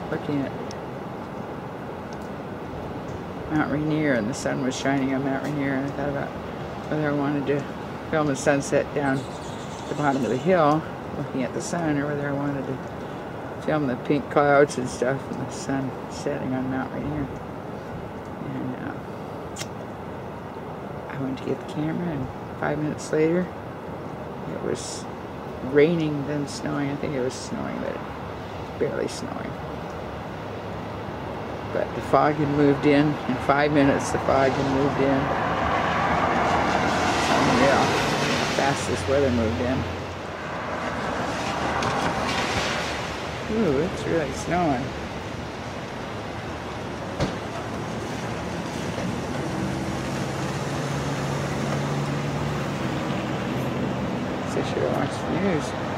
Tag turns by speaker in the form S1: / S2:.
S1: looking at Mount Rainier, and the sun was shining on Mount Rainier, and I thought about whether I wanted to film the sunset down at the bottom of the hill looking at the sun, or whether I wanted to film the pink clouds and stuff and the sun setting on Mount Rainier. And I went to get the camera, and 5 minutes later it was raining then snowing. I think it was snowing, but it was barely snowing. But the fog had moved in 5 minutes. The fog had moved in. It's unreal. Fast this weather moved in. Ooh, it's really snowing. I should have watched the news.